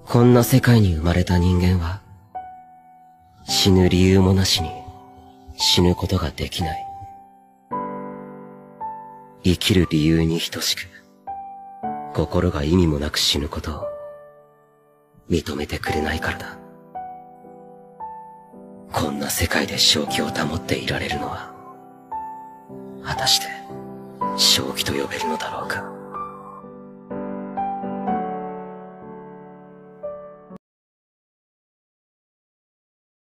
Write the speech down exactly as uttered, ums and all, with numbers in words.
こんな世界に生まれた人間は、死ぬ理由もなしに死ぬことができない。生きる理由に等しく、心が意味もなく死ぬことを認めてくれないからだ。こんな世界で正気を保っていられるのは、果たして正気と呼べるのだろうか。